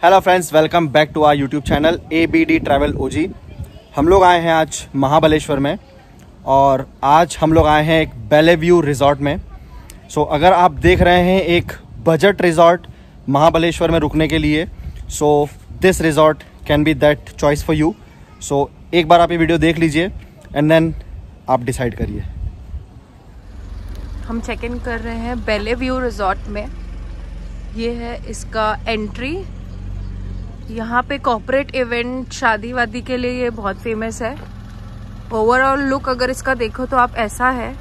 Hello friends, welcome back to our YouTube channel ABD travel OG। हम लोग आए हैं आज महाबलेश्वर में और आज हम लोग आए हैं एक बेलेव्यू रिजॉर्ट में। सो अगर आप देख रहे हैं एक बजट रिजॉर्ट महाबलेश्वर में रुकने के लिए, so this resort can be that choice for you. So एक बार आप ये वीडियो देख लीजिए एंड देन आप डिसाइड करिए। हम चेक इन कर रहे हैं बेलेव्यू रिजॉर्ट में। ये है इसका एंट्री। यहाँ पे कॉर्पोरेट इवेंट, शादी वादी के लिए ये बहुत फेमस है। ओवरऑल लुक अगर इसका देखो तो आप ऐसा है।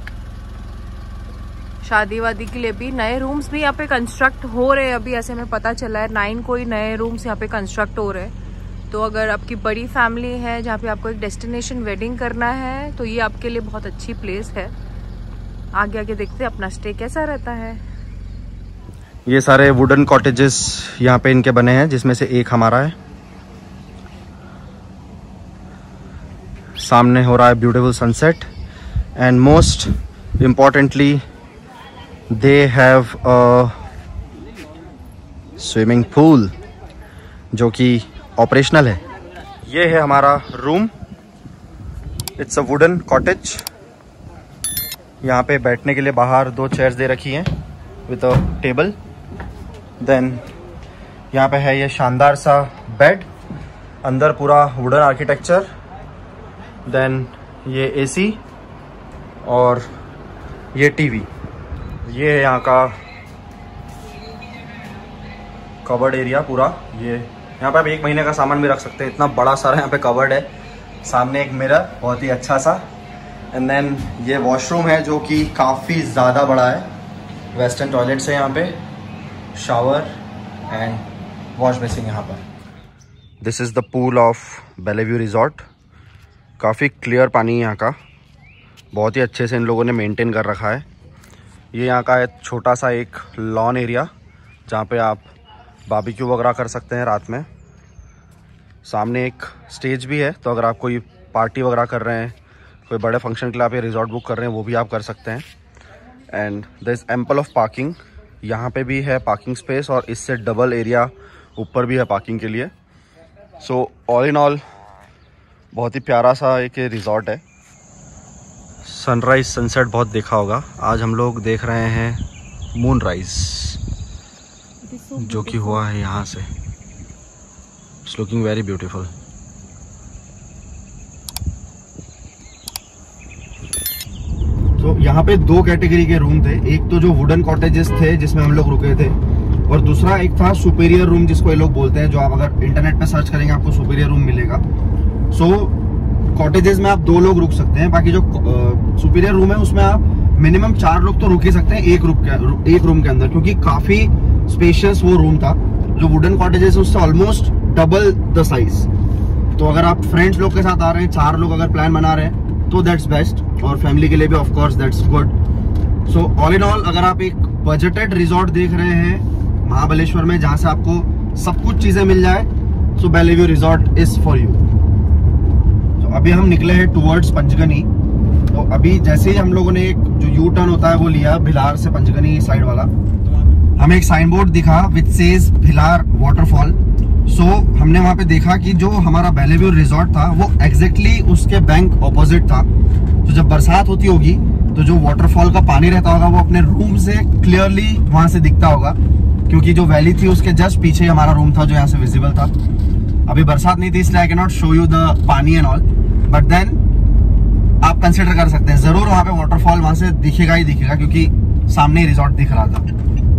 शादी वादी के लिए भी नए रूम्स भी यहाँ पे कंस्ट्रक्ट हो रहे हैं। अभी ऐसे में पता चला है 9 कोई नए रूम्स यहाँ पे कंस्ट्रक्ट हो रहे हैं। तो अगर आपकी बड़ी फैमिली है जहाँ पे आपको एक डेस्टिनेशन वेडिंग करना है तो ये आपके लिए बहुत अच्छी प्लेस है। आगे आगे देखते हैं अपना स्टे कैसा रहता है। ये सारे वुडन कॉटेजेस यहाँ पे इनके बने हैं, जिसमें से एक हमारा है। सामने हो रहा है beautiful sunset and most importantly they have a swimming pool जो कि ऑपरेशनल है। ये है हमारा room. It's a wooden cottage. यहाँ पे बैठने के लिए बाहर 2 चेयर्स दे रखी हैं विद अ टेबल। देन यहाँ पे है ये शानदार सा बेड, अंदर पूरा वुडन आर्किटेक्चर। देन ये AC और ये TV। ये है यहाँ का कवर्ड एरिया पूरा। ये यहाँ पे आप 1 महीने का सामान भी रख सकते हैं, इतना बड़ा सारा यहाँ पे कवर्ड है। सामने एक मिरर बहुत ही अच्छा सा। एंड देन ये वॉशरूम है जो कि काफ़ी ज़्यादा बड़ा है। वेस्टर्न टॉयलेट्स है यहाँ पे, शावर एंड वॉश बेसिन यहाँ पर। This is the pool of Bellevue resort. काफ़ी क्लियर पानी है यहाँ का, बहुत ही अच्छे से इन लोगों ने मेंटेन कर रखा है। ये यहाँ का एक छोटा सा एक लॉन एरिया जहाँ पे आप बारबेक्यू वगैरह कर सकते हैं रात में। सामने एक स्टेज भी है, तो अगर आप कोई पार्टी वगैरह कर रहे हैं, कोई बड़े फंक्शन के लिए आप ये रिजॉर्ट बुक कर रहे हैं, वो भी आप कर सकते हैं। And there is ample of parking. यहाँ पे भी है पार्किंग स्पेस और इससे डबल एरिया ऊपर भी है पार्किंग के लिए। सो ऑल इन ऑल बहुत ही प्यारा सा एक रिजॉर्ट है। सनराइज सनसेट बहुत देखा होगा। आज हम लोग देख रहे हैं मूनराइज जो कि हुआ है यहाँ से। It's looking very beautiful. तो यहाँ पे 2 कैटेगरी के रूम थे। एक तो जो वुडन कॉटेजेस थे जिसमें हम लोग रुके थे, और दूसरा एक था सुपीरियर रूम जिसको ये लोग बोलते हैं, जो आप अगर इंटरनेट पे सर्च करेंगे आपको सुपीरियर रूम मिलेगा। सो कॉटेजेस में आप 2 लोग रुक सकते हैं। बाकी जो सुपीरियर रूम है उसमें आप मिनिमम 4 लोग तो रुक ही सकते हैं एक रूम के अंदर, क्योंकि काफी स्पेशियस वो रूम था। जो वुडन कॉटेजेस है उससे ऑलमोस्ट डबल द साइज। तो अगर आप फ्रेंड्स लोग के साथ आ रहे हैं, 4 लोग अगर प्लान बना रहे हैं तो दैट्स बेस्ट, और फैमिली के लिए भी of course that's good. So all in all अगर आप एक बजटेड रिजॉर्ट देख रहे हैं महाबलेश्वर में जहां से आपको सब कुछ चीजें मिल जाए, so Bellevue resort is for you. तो अभी हम निकले हैं टुवर्ड्स पंचगनी। तो अभी जैसे ही हम लोगों ने एक जो यू टर्न होता है वो लिया भिलार से पंचगनी साइड वाला, हमें एक साइन बोर्ड दिखा which says Bhilar waterfall. So हमने वहां पे देखा कि जो हमारा बेलेव्यू रिजॉर्ट था वो एग्जैक्टली उसके बैंक ऑपोजिट था। तो जब बरसात होती होगी तो जो वाटरफॉल का पानी रहता होगा वो अपने रूम से क्लियरली वहां से दिखता होगा, क्योंकि जो वैली थी उसके जस्ट पीछे हमारा रूम था जो यहाँ से विजिबल था। अभी बरसात नहीं थी इसलिए I can not show you the पानी एंड ऑल, बट देन आप कंसिडर कर सकते हैं जरूर वहां पे वाटरफॉल वहां से दिखेगा ही दिखेगा, क्योंकि सामने ही रिजॉर्ट दिख रहा था।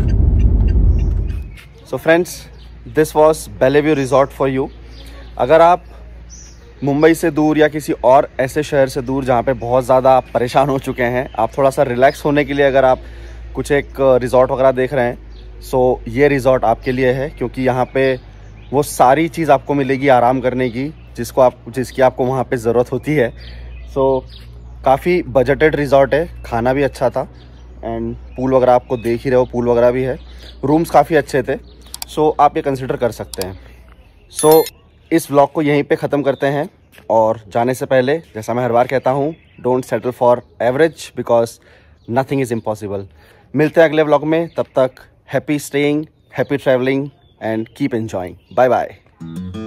So friends, this was Bellevue resort for you. अगर आप मुंबई से दूर या किसी और ऐसे शहर से दूर जहाँ पे बहुत ज़्यादा परेशान हो चुके हैं, आप थोड़ा सा रिलैक्स होने के लिए अगर आप कुछ एक रिजॉर्ट वगैरह देख रहे हैं, सो ये रिजॉर्ट आपके लिए है, क्योंकि यहाँ पे वो सारी चीज़ आपको मिलेगी आराम करने की जिसकी आपको वहाँ पे ज़रूरत होती है। सो काफ़ी बजटेड रिजॉर्ट है, खाना भी अच्छा था एंड पूल वगैरह आपको देख ही रहे हो, पूल वगैरह भी है। रूम्स काफ़ी अच्छे थे, सो आप ये कंसिडर कर सकते हैं। सो इस व्लॉग को यहीं पे ख़त्म करते हैं, और जाने से पहले जैसा मैं हर बार कहता हूँ, don't settle for average because nothing is impossible. मिलते हैं अगले व्लॉग में, तब तक happy staying, happy traveling and keep enjoying. Bye bye.